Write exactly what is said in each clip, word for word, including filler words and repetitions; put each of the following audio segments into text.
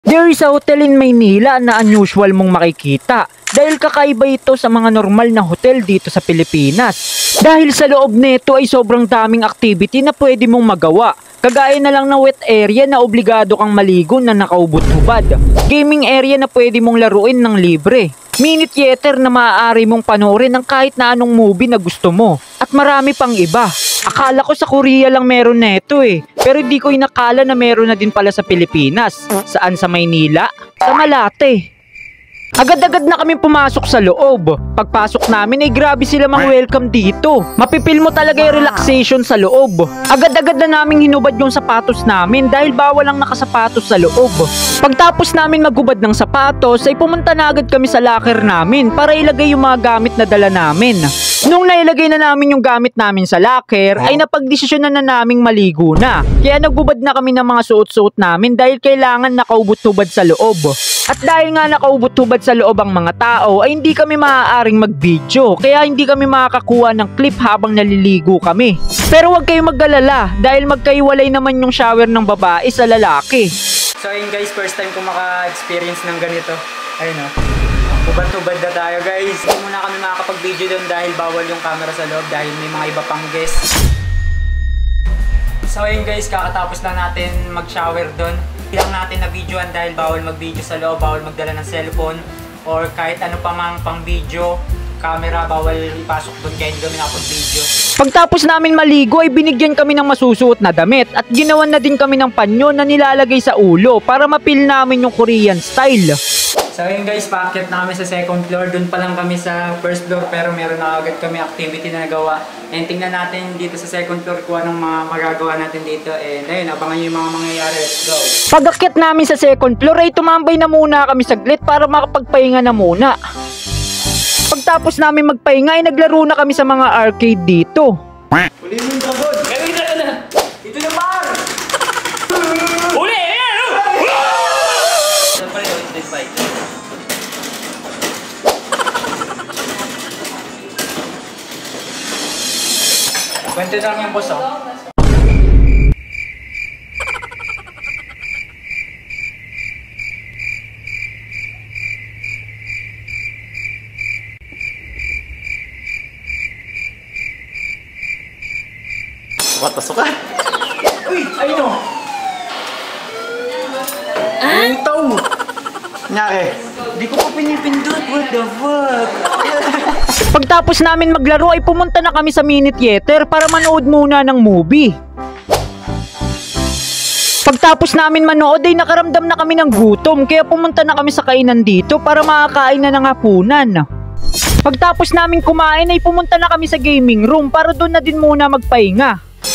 There is a hotel in Maynila na unusual mong makikita dahil kakaiba ito sa mga normal na hotel dito sa Pilipinas. Dahil sa loob nito ay sobrang daming activity na pwede mong magawa. Kagaya na lang ng wet area na obligado kang maligo na nakaubot-hubad. Gaming area na pwede mong laruin ng libre. Mini theater na maaari mong panoorin ng kahit na anong movie na gusto mo. At marami pang iba. Akala ko sa Korea lang meron neto eh. Pero hindi ko inakala na meron na din pala sa Pilipinas. Saan sa Maynila? Sa Malate. Agad-agad na kami pumasok sa loob. Pagpasok namin ay grabe sila mang welcome dito. Mapipil mo talaga yung relaxation sa loob. Agad-agad na namin hinubad yung sapatos namin dahil bawal ang nakasapatos sa loob. Pagtapos namin maghubad ng sapatos ay pumunta na agad kami sa locker namin para ilagay yung mga gamit na dala namin. Nung nailagay na namin yung gamit namin sa locker, ay napagdesisyonan na naming maligo na. Kaya nagbubad na kami ng mga suot-suot namin dahil kailangan nakaubot-hubad sa loob. At dahil nga nakaubot-hubad sa loob ang mga tao, ay hindi kami maaaring mag-video. Kaya hindi kami makakakuha ng clip habang naliligo kami. Pero huwag kayong mag-alala dahil magkaiwalay naman yung shower ng babae sa lalaki. So ayun guys, first time ko maka-experience ng ganito. Ayun o. Ubad-ubad na tayo guys. Hindi muna kami makakapag-video doon dahil bawal yung camera sa loob dahil may mga iba pang guests. So ayun guys, kakatapos lang natin mag-shower doon. Ilang natin na videoan dahil bawal mag-video sa loob, bawal magdala ng cellphone or kahit ano pa mang pang-video. Camera, bawal ipasok doon kaya hindi kami nakapag-video. Pagtapos namin maligo ay binigyan kami ng masusuot na damit at ginawan na din kami ng panyo na nilalagay sa ulo para mapil namin yung Korean style. So yun guys, paakyat na kami sa second floor. Doon pa lang kami sa first floor pero meron na agad kami activity na nagawa. And tingnan natin dito sa second floor kung anong mga magagawa natin dito. And ayun, abangan nyo yung mga mangyayari. Let's go! Pag-akyat namin sa second floor ay tumambay na muna kami saglit para makapagpahinga na muna. Pagtapos namin magpahinga ay naglaro na kami sa mga arcade dito. Uli mo yung dragon! Gawin na na! Ito na par! Uli! Kwento na lang yung boss oh. What the suka? Uy! Ayun o! Ang itaw! Nyari! Di ko pa pinipindot! What the fuck? Pagtapos namin maglaro ay pumunta na kami sa mini theater para manood muna ng movie. Pagtapos namin manood ay nakaramdam na kami ng gutom kaya pumunta na kami sa kainan dito para makakain na ng hapunan. Pagtapos namin kumain ay pumunta na kami sa gaming room para doon na din muna magpahinga.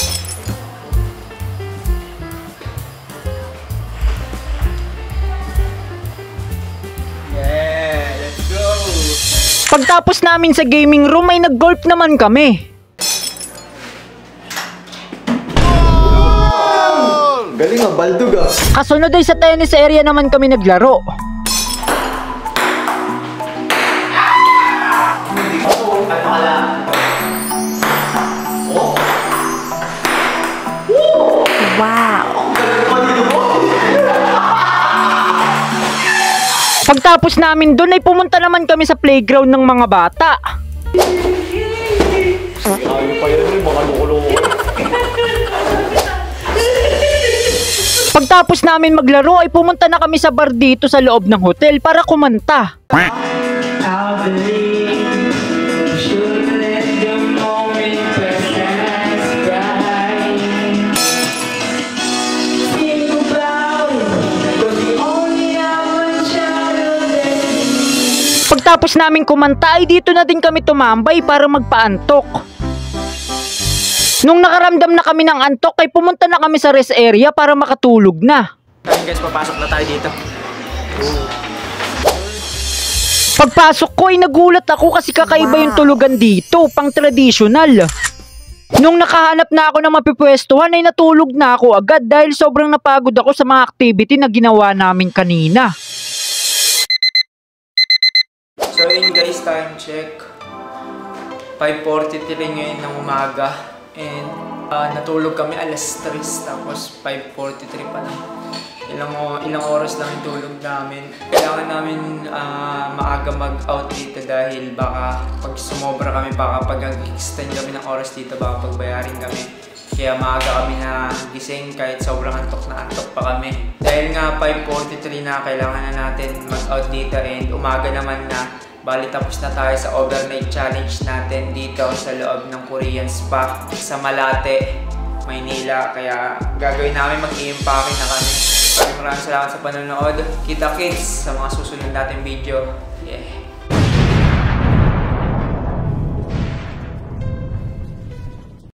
Pagtapos namin sa gaming room ay nag-golf naman kami. Oh! Galing ah, baldog ah. Kasunod ay sa tennis area naman kami naglaro. Wow! Pagtapos namin doon ay pumunta naman kami sa playground ng mga bata. Ayaw pa yun yung mga loko-loko. Pagtapos namin maglaro ay pumunta na kami sa bar dito sa loob ng hotel para kumanta. Pagtapos namin kumanta ay dito na din kami tumambay para magpaantok. Nung nakaramdam na kami ng antok ay pumunta na kami sa rest area para makatulog na. Ayun guys, papasok na tayo dito. Pagpasok ko ay nagulat ako kasi kakaiba yung tulugan dito, pang traditional. Nung nakahanap na ako ng mapipwestuhan ay natulog na ako agad dahil sobrang napagod ako sa mga activity na ginawa namin kanina. So yun guys, time check. five forty-three ngayon ng umaga. And uh, natulog kami alas tres, tapos five forty-three pa lang. ilang, o- ilang oras lang yung tulog namin. Kailangan namin uh, maaga mag-out dito dahil baka pag sumobra kami, baka pag extend kami ng oras dito, baka pagbayarin kami. Kaya maaga kami na gising kahit sobrang antok na antok pa kami. Dahil nga five forty-three na, kailangan na natin mag-out dito and umaga naman na. Bali tapos na tayo sa overnight challenge natin dito sa loob ng Korean Spa sa Malate, Maynila. Kaya gagawin namin, mag-i-impake na kami. Maraming maraming salamat sa panonood. Kita kits sa mga susunod nating video. Yeah.